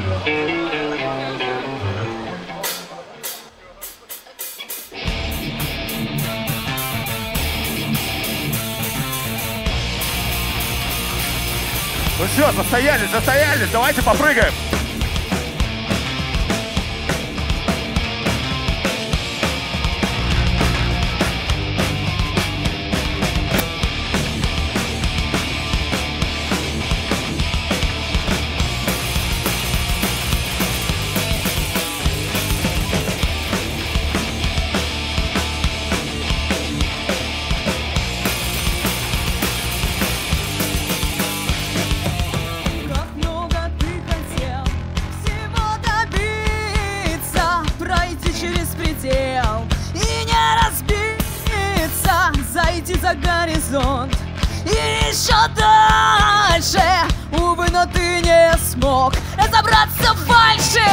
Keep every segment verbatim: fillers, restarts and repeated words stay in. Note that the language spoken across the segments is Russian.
Ну все, застоялись, застоялись, давайте попрыгаем. За горизонт и еще дальше. Увы, но ты не смог разобраться в фальши.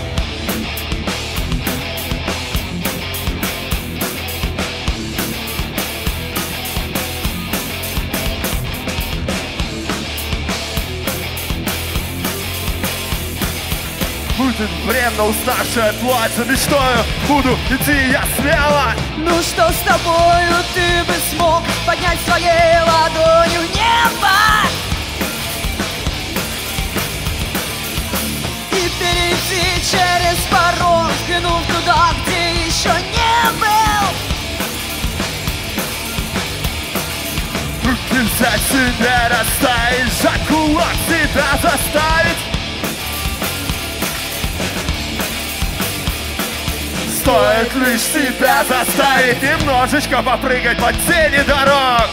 Будет бренно уставшее платье мечтою, буду идти я смело. Ну что с тобою ты бы смог поднять своей ладонью небо и перейти через порог, взглянув туда, где еще не был. Руки взять себя, растаять, сжать кулак, себя заставить. Стоит лишь себя заставить немножечко попрыгать по тени дорог.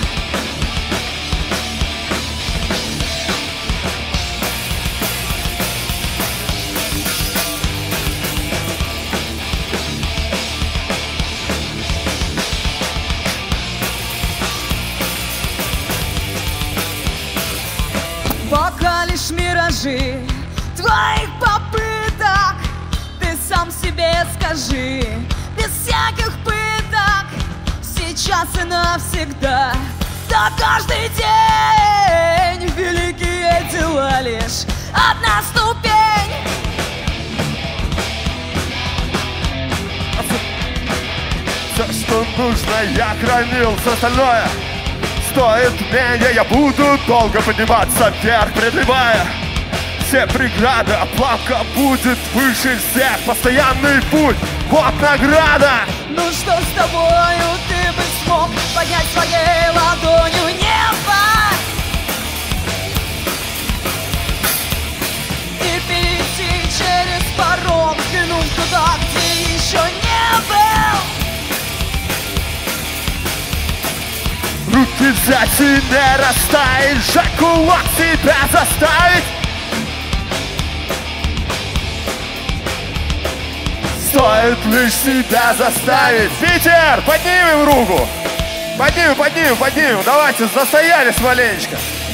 Пока лишь миражи твоих попыток, ты сам себе скажи, без всяких пыток, сейчас и навсегда. Да каждый день великие дела лишь одна ступень. Все, что нужно, я хранил, все остальное стоит менее. Я буду долго подниматься вверх, преодолевая все преграды, а планка будет выше всех. Постоянный путь, вот награда. Ну что с тобою ты бы смог поднять своей ладонью небо и перейти через порог, взглянув туда, где еще не был. Руки взять и не растаять, сжать кулак, себя заставить. Стоит лишь себя заставить. Питер, поднимем руку. Поднимем, поднимем, поднимем. Давайте, застоялись маленечко.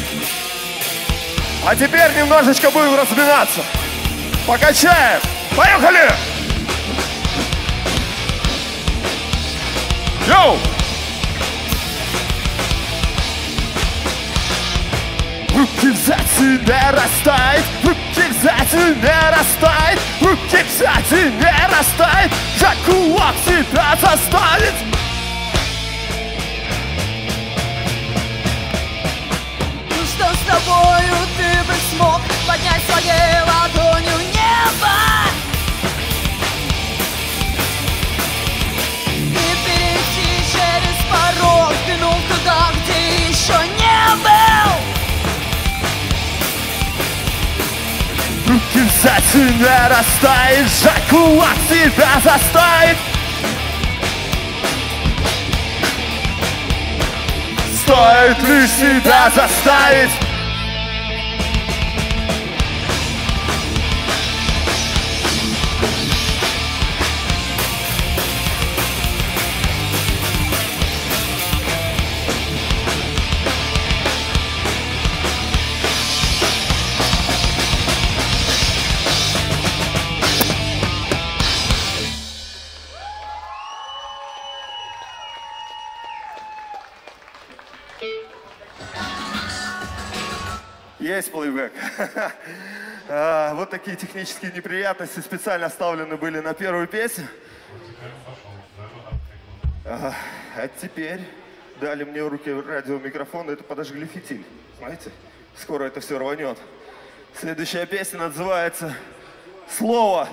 А теперь немножечко будем разминаться. Покачаем. Поехали! Йоу! Руки взять и не растаять, руки взять и не растаять, руки взять и не растаять, сжать кулак, себя заставить. Ну что с тобою ты бы смог поднять своей ладонью небо и перейти через порог, взглянув туда, где еще не был. Руки взять и не растаять, сжать кулак, себя заставить. Стоит лишь себя заставить. Есть плейбэк. А, вот такие технические неприятности специально оставлены были на первую песню. А, а теперь дали мне в руки радиомикрофон, это подожгли фитиль. Знаете, скоро это все рванет. Следующая песня называется «Слово».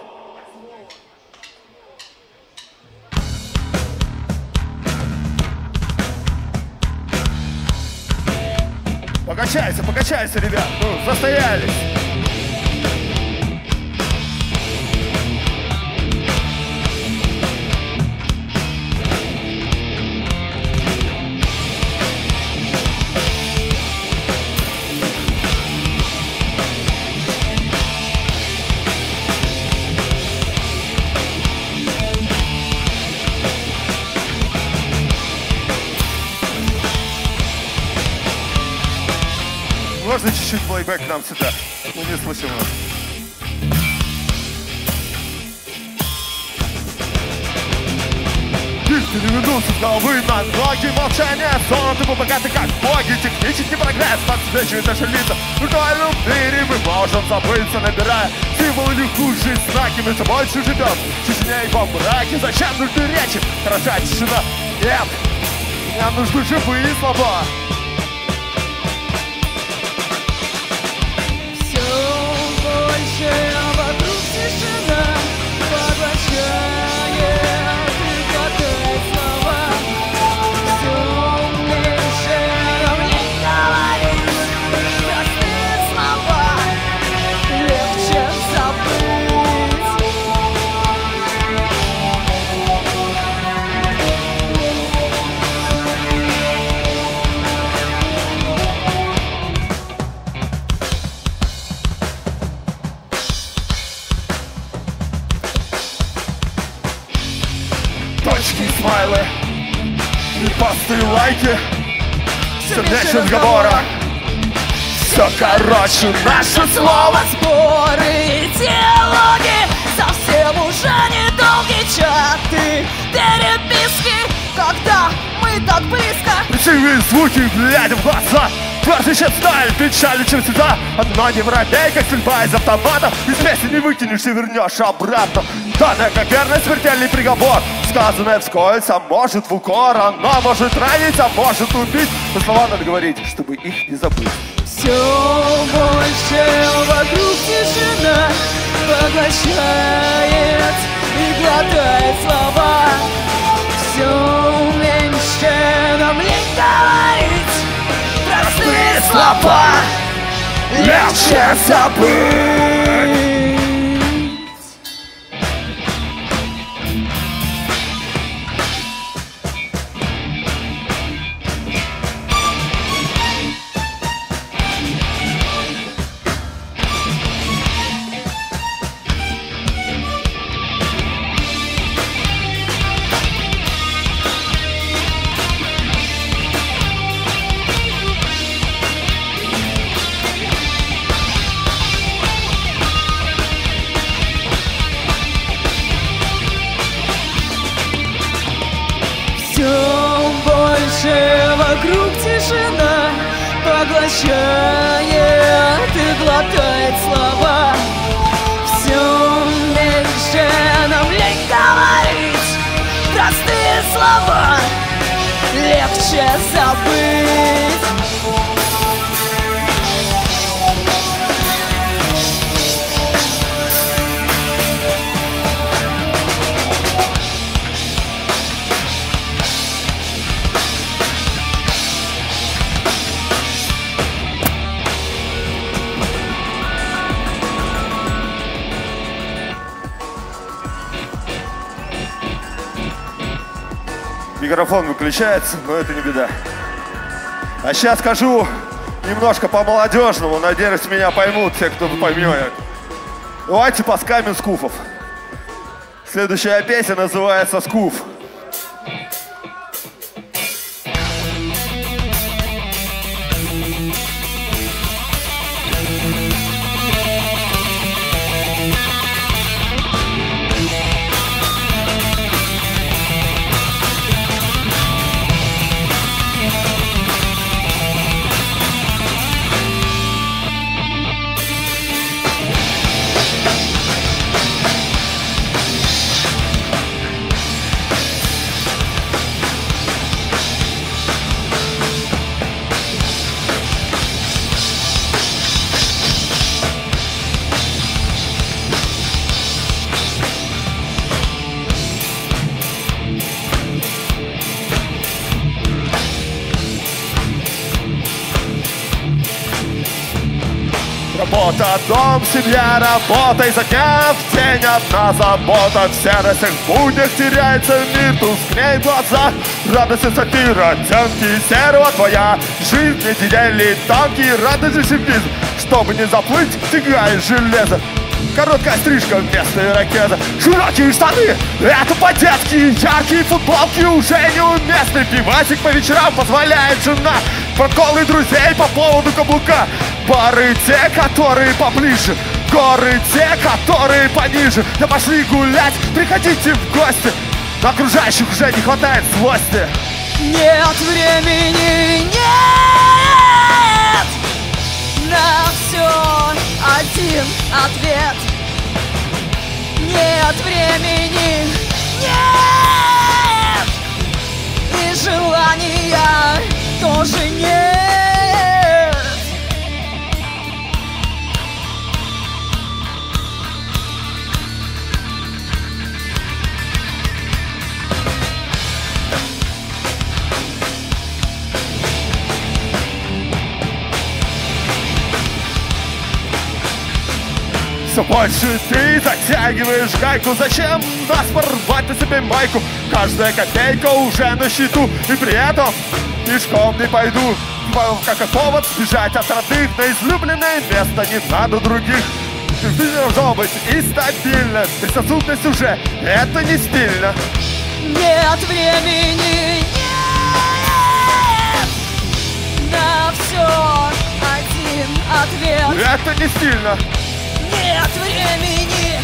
Покачайся, покачайся, ребят, ну, застоялись. Можно чуть-чуть плейбэк нам сюда? Мы не слышим вас. Их перевернулся с головы на ноги. Молчание, сон, ты богаты как боги. Технический прогресс подсвечивает наши лица. В виртуальном мире мы можем забыться, набирая символы или худшие знаки. Мы все больше живем в тишине и во мраке. Зачем нужны речи? Хороша тишина. Нет, нам нужны живые слова. Вокруг тишина поглощает и глотает слова. Все меньше нам не говорить простые слова. Легче забыть. Точки, смайлы и посты, лайки, сердечные разговора. Все короче, наше слово. Споры и диалоги совсем уже недолгие чаты, переписки, когда мы так близко. Красивые звуки, глядя в глаза. Тверже, чем сталь, печали, чем цвета. Одна не воробей, как стрельба из автомата. Из песни не выкинешь и вернешь обратно. Данная как верный смертельный приговор. Сказанное вскользь, а может в укор. Оно может ранить, а может убить. Но слова надо говорить, чтобы их не забыть. Все больше вокруг тишина поглощает и глотает слова. Все меньше нам лень говорить простые слова. Легче забыть. Вокруг тишина поглощает и глотает слова. Все меньше нам лень говорить простые слова. Легче забыть. Микрофон выключается, но это не беда. А сейчас скажу немножко по-молодежному. Надеюсь, меня поймут те, кто поймет. Давайте поскамим скуфов. Следующая песня называется «Скуф». работа, дом, семья, работа. Изо дня в день одна забота. В серых буднях теряется мир, тускнеет в глазах радость и сатира, оттенки серого. Твоя жизнь, недели, танки, радость и симпизм. Чтобы не заплыть, тягай железо. Короткая стрижка вместо ирокеза. Широкие штаны, это по-детски. Яркие футболки уже неуместны. Пивасик по вечерам позволяет жена. Проколы друзей по поводу каблука. Бары те, которые поближе, горы те, которые пониже. Да пошли гулять, приходите в гости. На окружающих уже не хватает злости. Нет времени, нет на все один ответ. Нет времени, нет, и желания тоже нет. Все больше ты затягиваешь гайку. Зачем нас порвать на себе майку? Каждая копейка уже на счету. И при этом пешком не пойду. Как и повод сбежать от родных на излюбленное место. Не надо других. Жизнь должна быть и стабильно. Бессосудность уже, это не стильно. Нет времени, нет на все один ответ. Это не стильно. Нет времени,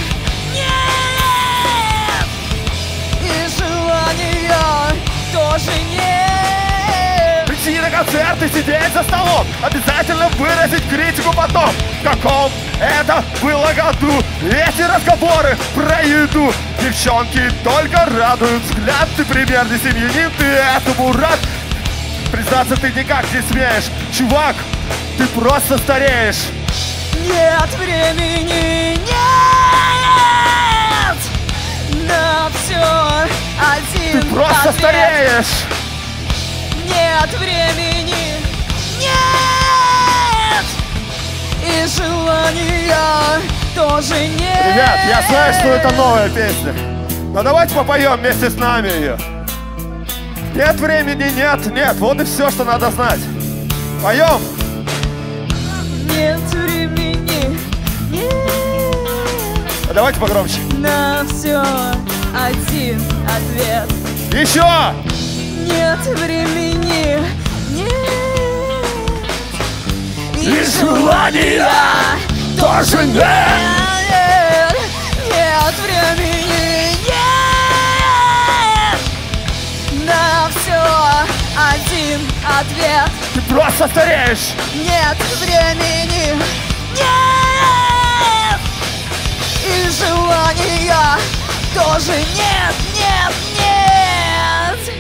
нет, и желания тоже нет. Прийти на концерт и сидеть за столом. Обязательно выразить критику потом. В каком это было году эти разговоры про еду? Девчонки только радуют взгляд. Ты примерный семьянин, ты этому рад. Признаться ты никак не смеешь. Чувак, ты просто стареешь. Нет времени, нет на все один Ты просто ответ. стареешь. Нет времени, нет, и желания тоже нет. Ребят, я знаю, что это новая песня, но давайте попоем вместе с нами ее. Нет времени, нет, нет, вот и все, что надо знать. Поем. Нет времени, нет. А давайте погромче. На все один ответ. Еще! Нет времени, нет. И желания тоже нет. Нет, нет времени, нет. На все один ответ. Ты просто стареешь. Нет времени, нет, и желания тоже нет, нет, нет.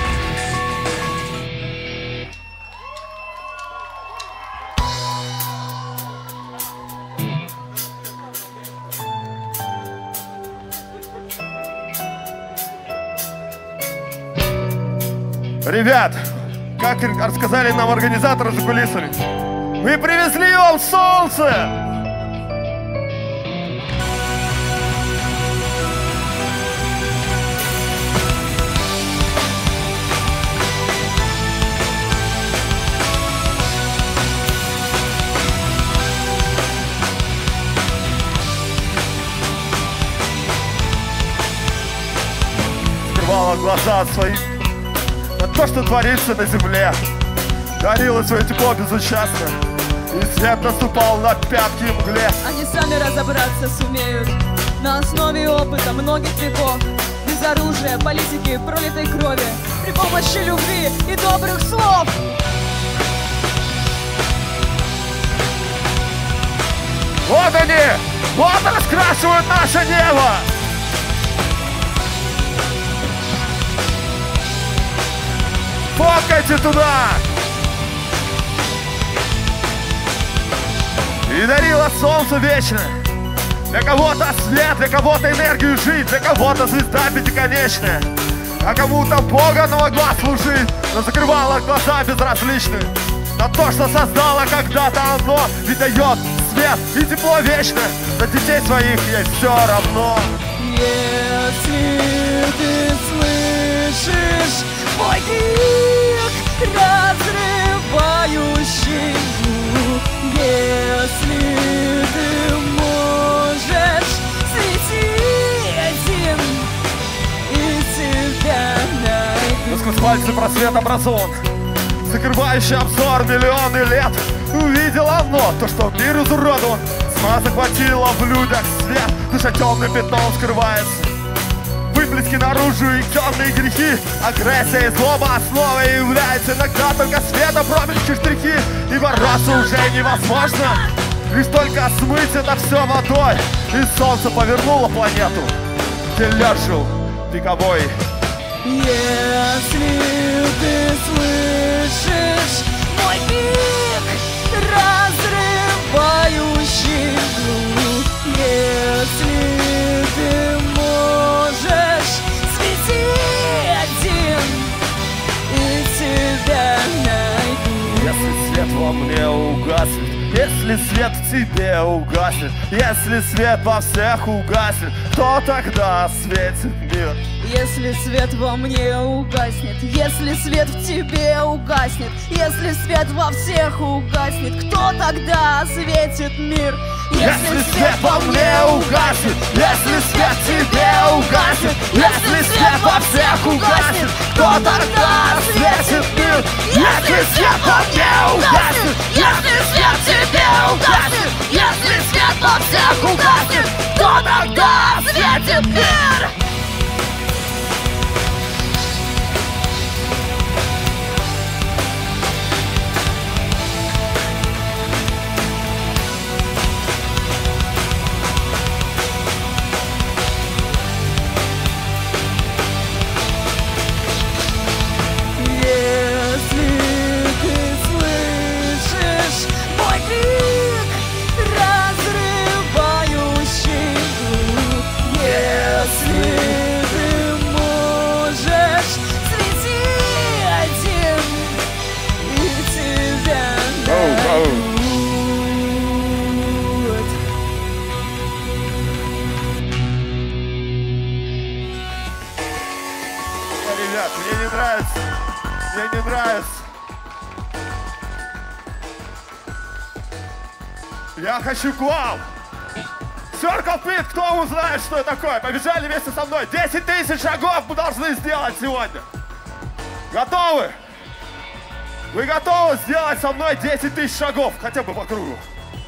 Ребят, как рассказали нам организаторы за кулисами, мы привезли вам солнце! Скрывала глаза от своих на то, что творится на земле. Дарила свое тепло безучастно, и свет наступал на пятки мгле. Они сами разобраться сумеют на основе опыта многих веков. Без оружия, политики, пролитой крови, при помощи любви и добрых слов. Вот они! Вот раскрашивают наше небо! Фоткайте туда! И дарила солнце вечно. Для кого-то свет, для кого-то энергию жить, для кого-то звезда пятиконечная. А кому-то Бога на могла служить, но закрывала глаза безразличные на то, что создала когда-то оно, ведь дает свет и тепло вечное. На детей своих ей все равно. Если ты слышишь мой крик, разрывающий звук, если ты можешь свети один и тебя найду. Но сквозь пальцы просвет образован, закрывающий обзор миллионы лет. Увидел оно то, что мир изуродован. Тьма захватила в людях свет, душа темным пятном скрывается. Выплески наружу и темные грехи. Агрессия и злоба основой является. Иногда только света промельчи штрихи. И бороться уже невозможно. Лишь только смыть это все водой. И солнце повернуло планету, где лед жил вековой. Если ты слышишь мой крик, разрывающий звук, если ты можешь свети один и тебя найду. Если свет во мне угаснет, если свет в тебе угаснет, если свет во всех угаснет, кто тогда осветит мир? Если свет во мне угаснет, если свет в тебе угаснет, если свет во всех угаснет, кто тогда осветит мир? Если свет во мне угаснет, если свет в тебе угаснет, если свет во всех угаснет, кто тогда осветит мир? Если свет во мне угаснет, если свет в тебе угаснет, если свет во всех угаснет, кто тогда осветит мир? Мне не нравится, мне не нравится. Я хочу к вам. Circle Pit, кто узнает, что это такое? Побежали вместе со мной. десять тысяч шагов мы должны сделать сегодня. Готовы? Вы готовы сделать со мной десять тысяч шагов? Хотя бы по кругу.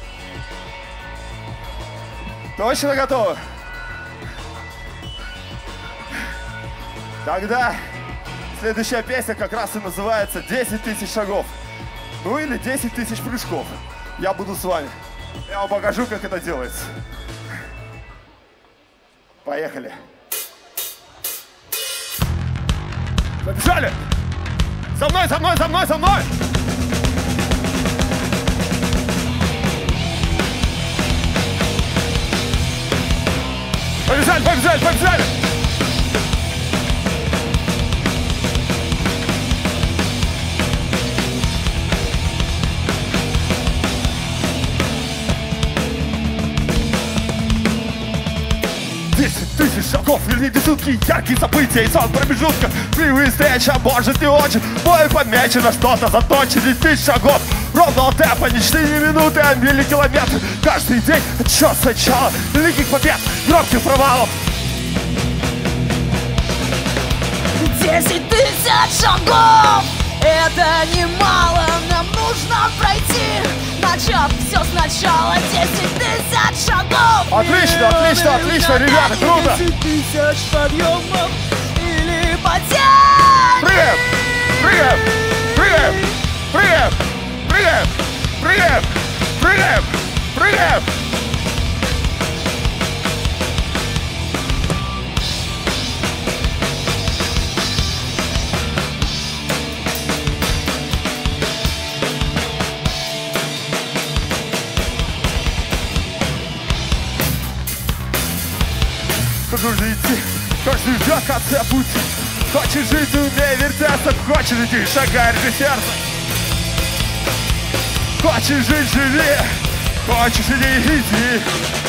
Точно готовы? Тогда следующая песня как раз и называется «десять тысяч шагов». Ну или десять тысяч прыжков. Я буду с вами. Я вам покажу, как это делается. Поехали. Побежали! За мной, за мной, за мной, за мной! Побежали, побежали, побежали! десять тысяч шагов или десятки яркие события и сон промежутка. Кривые встречи, а может и очень. Бой помечено, что-то заточено. десять тысяч шагов ровного темпа, ничты не минуты, а мили километры. Каждый день отчет сначала великих побед, громких провалов. Десять тысяч шагов! Это немало, нам нужно пройти, начав все сначала. Десять тысяч шагов! Отлично, отлично, отлично, ребята, круто! Десять тысяч подъемов или потерь! Прыгаем! Прыгаем! Прыгаем! Прыгаем! Прыгаем! Прыгаем! Прыгаем! Прыгаем! Кто же идти, каждый ждет в конце пути. Хочешь жить, умей вертеться, хочешь идти, шагай ради сердца. Хочешь жить, живи, Хочешь, иди, иди.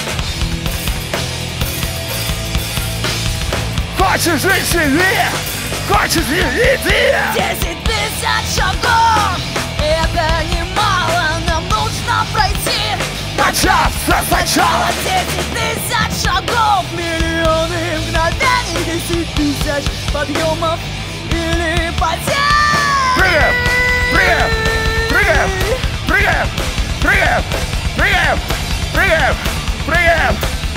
Хочешь жить, живи. Хочешь, иди, иди. Десять тысяч шагов, это немало, нам нужно пройти. Начав все сначала. Десять тысяч шагов, миллионы мгновений, десять тысяч подъемов или потерь. Прыгаем, прыгаем, прыгаем, прыгаем, прыгаем, прыгаем, прыгаем, прыгаем.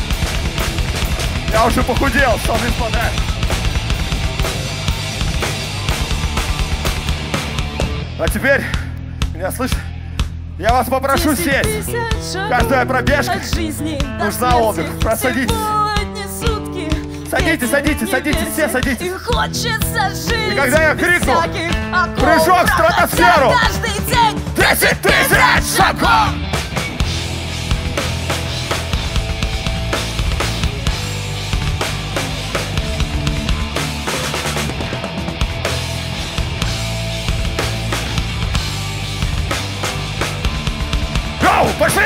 Я уже похудел, что не спадает. А теперь, меня слышишь? Я вас попрошу сесть. Каждая пробежка нужна отдых. Просадитесь. Садитесь, садитесь, садитесь, все садитесь. И когда я крикну «Прыжок в стратосферу!» Десять тысяч шагов! Гоу, пошли!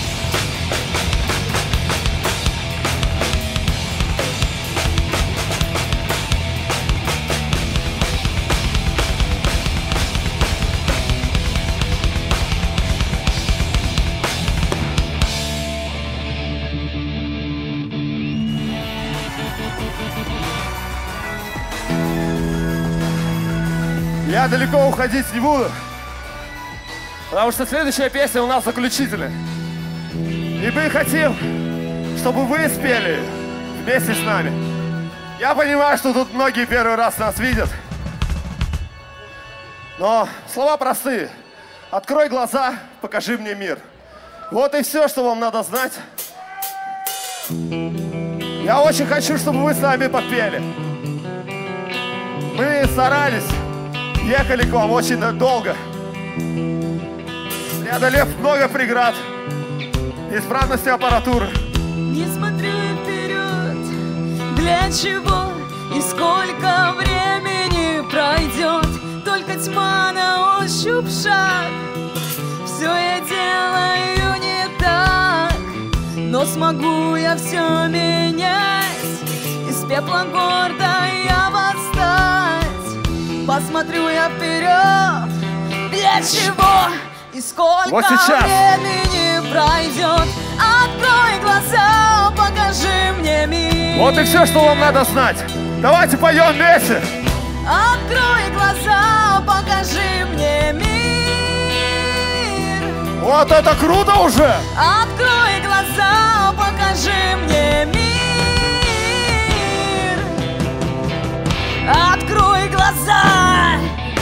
Я далеко уходить не буду, потому что следующая песня у нас заключительная. И мы хотим, чтобы вы спели вместе с нами. Я понимаю, что тут многие первый раз нас видят, но слова простые. Открой глаза, покажи мне мир. Вот и все, что вам надо знать. Я очень хочу, чтобы вы с нами подпели. Мы старались. Ехали к вам очень долго, преодолев много преград, неисправности аппаратуры. Не смотри вперед, для чего и сколько времени пройдет, только тьма на ощупь шаг. Все я делаю не так, но смогу я все менять, из пепла гордо я восстать. Посмотрю я вперед, для чего и сколько вот времени пройдет. Открой глаза, покажи мне мир. Вот и все, что вам надо знать. Давайте поем вместе. Открой глаза, покажи мне мир. Вот это круто уже. Открой глаза, покажи мне мир. Открой глаза!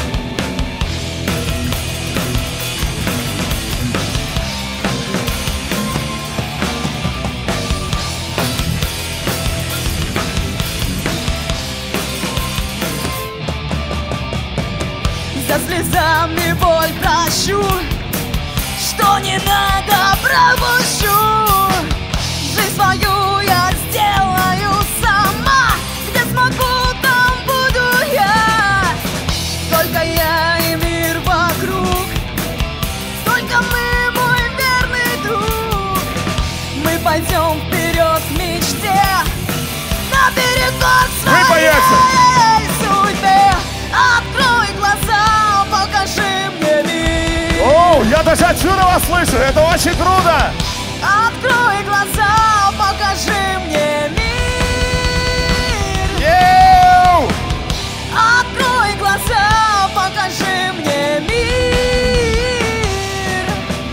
За слезами боль прощу, что не надо пропущу. Жизнь свою я сделаю сама, где смогу, там буду я. Только я и мир вокруг, только мы, мой верный друг. Мы пойдем вперед к мечте, на перекор своей судьбе. Открой глаза, покажи мне мир. Оу, я даже отсюда вас слышу, это очень круто. Открой глаза, покажи мне мир. Еу! Открой глаза, покажи мне мир.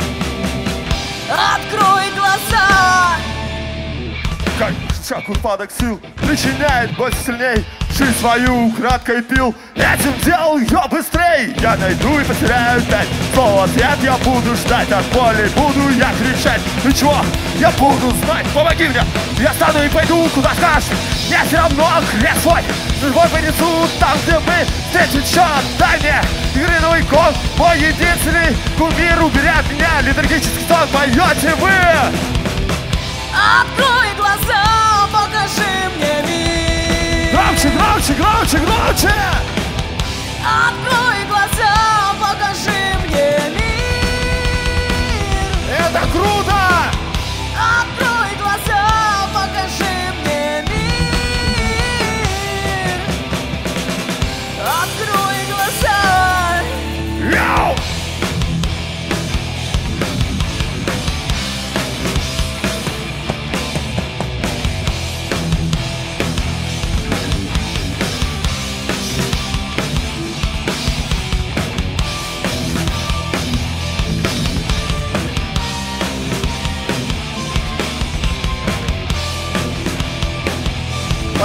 Открой глаза. Как шаг упадок сил причиняет боль сильней. Жизнь свою украдкой пил, этим делал ее быстрей. Я найду и потеряю пять. Снова ответ я буду ждать, от боли буду я кричать. Ну чего, я буду знать, помоги мне. Я стану и пойду, куда скажешь. Мне все равно крест свой, любовь понесу там, где мы. Здесь еще отдай мне игривый гон, мой единственный кумир. Убери от меня литургический сон, поете вы. Открой глаза, покажи мне мир. Громче, громче, громче, громче! Открой глаза, покажи мне мир. Это круто!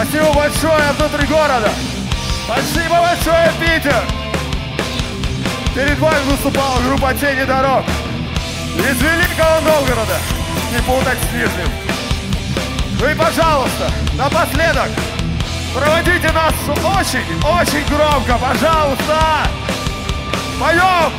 Спасибо большое, внутри города. Спасибо большое, Питер. Перед вами выступала группа «Тени дорог» из Великого Новгорода. Не путать с Нижним. Ну и, пожалуйста, напоследок проводите нас очень, очень громко, пожалуйста. Поем!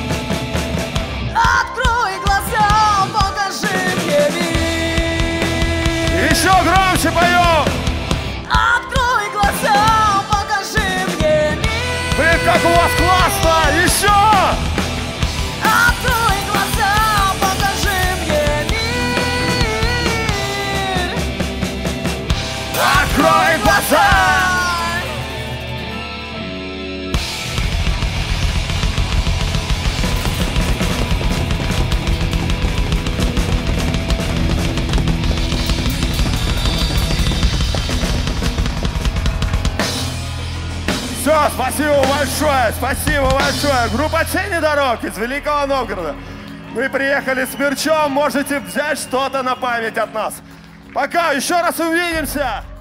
Открой глаза, покажи мне мир. Еще громче поем! Открой глаза, покажи мне мир. Блин, как у вас классно! Еще! Открой глаза, покажи мне мир. Открой глаза! Все, спасибо большое, спасибо большое. Группа «Тени дорог» из Великого Новгорода. Мы приехали с мерчом, можете взять что-то на память от нас. Пока, еще раз увидимся!